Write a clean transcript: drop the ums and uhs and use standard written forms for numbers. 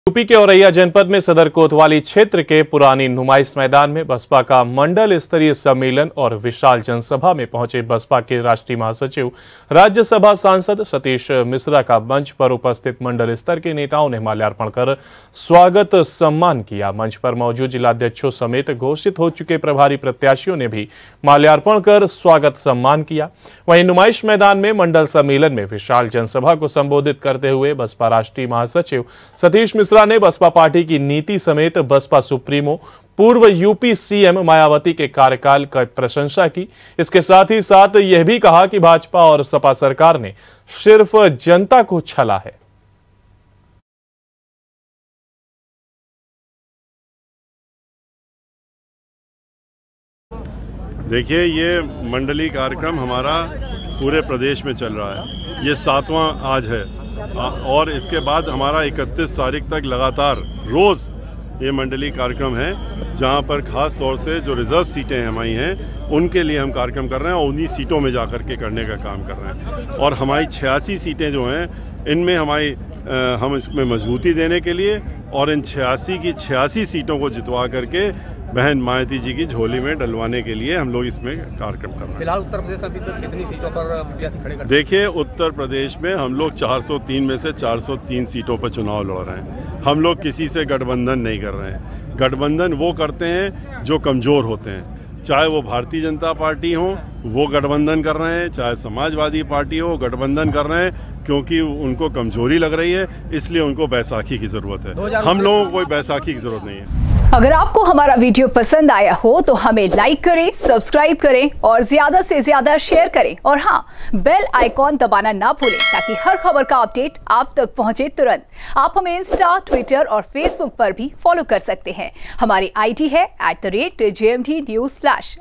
UP के औरैया जनपद में सदर कोतवाली क्षेत्र के पुरानी नुमाइश मैदान में बसपा का मंडल स्तरीय सम्मेलन और विशाल जनसभा में पहुंचे बसपा के राष्ट्रीय महासचिव राज्यसभा सांसद सतीश मिश्रा का मंच पर उपस्थित मंडल स्तर के नेताओं ने माल्यार्पण कर स्वागत सम्मान किया। मंच पर मौजूद जिलाध्यक्षों समेत घोषित हो चुके प्रभारी प्रत्याशियों ने भी माल्यार्पण कर स्वागत सम्मान किया। वहीं नुमाइश मैदान में मंडल सम्मेलन में विशाल जनसभा को संबोधित करते हुए बसपा राष्ट्रीय महासचिव सतीश मिश्रा ने बसपा पार्टी की नीति समेत बसपा सुप्रीमो पूर्व यूपी सीएम मायावती के कार्यकाल की प्रशंसा की। इसके साथ ही साथ यह भी कहा कि भाजपा और सपा सरकार ने सिर्फ जनता को छला है। देखिए, ये मंडली कार्यक्रम हमारा पूरे प्रदेश में चल रहा है। ये 7वां आज है और इसके बाद हमारा 31 तारीख तक लगातार रोज़ ये मंडली कार्यक्रम है, जहां पर ख़ास तौर से जो रिज़र्व सीटें हमारी हैं उनके लिए हम कार्यक्रम कर रहे हैं और उन्हीं सीटों में जा कर के करने का काम कर रहे हैं। और हमारी 86 सीटें जो हैं इनमें हम इसमें मजबूती देने के लिए और इन 86 की 86 सीटों को जितवा करके बहन मायावती जी की झोली में डलवाने के लिए हम लोग इसमें कार्यक्रम कर रहे हैं। फिलहाल उत्तर प्रदेश अभी तक कितनी सीटों पर प्रत्याशी खड़े? देखिए, उत्तर प्रदेश में हम लोग 403 में से 403 सीटों पर चुनाव लड़ रहे हैं। हम लोग किसी से गठबंधन नहीं कर रहे हैं। गठबंधन वो करते हैं जो कमज़ोर होते हैं, चाहे वो भारतीय जनता पार्टी हो वो गठबंधन कर रहे हैं, चाहे समाजवादी पार्टी हो गठबंधन कर रहे हैं, क्योंकि उनको कमजोरी लग रही है, इसलिए उनको बैसाखी की ज़रूरत है। हम लोगों को कोई बैसाखी की ज़रूरत नहीं है। अगर आपको हमारा वीडियो पसंद आया हो तो हमें लाइक करें, सब्सक्राइब करें और ज्यादा से ज्यादा शेयर करें और हाँ, बेल आइकॉन दबाना ना भूलें ताकि हर खबर का अपडेट आप तक पहुंचे तुरंत। आप हमें इंस्टा, ट्विटर और फेसबुक पर भी फॉलो कर सकते हैं। हमारी आईडी है @JMT News Flash।